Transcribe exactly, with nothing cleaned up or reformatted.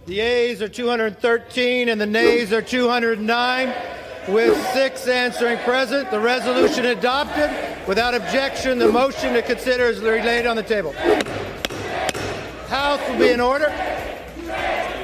The yeas are two hundred thirteen and the nays are two hundred nine. With six answering present, the resolution adopted. Without objection, the motion to consider is laid on the table. House will be in order.